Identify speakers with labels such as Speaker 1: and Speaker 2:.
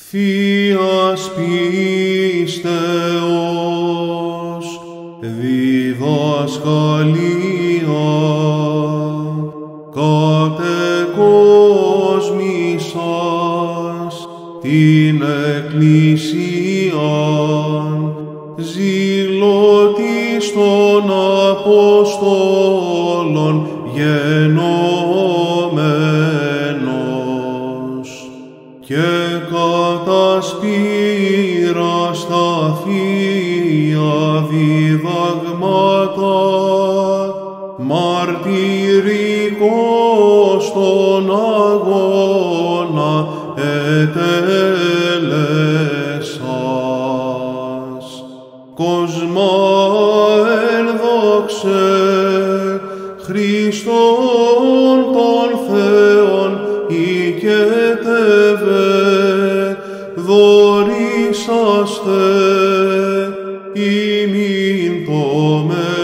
Speaker 1: Θείας πίστεως διδασκαλία, κατεκόσμησας την Εκκλησίαν, ζηλώτης των Αποστόλων γενόμενος, και κατά σπήρας τα Θεία διδαγμάτα, μαρτυρικός τον αγώνα ετέλεσας. Κοσμά ενδόξε Χριστόν τον Θεόν οικετεύε, δωρήσαστε ημίν το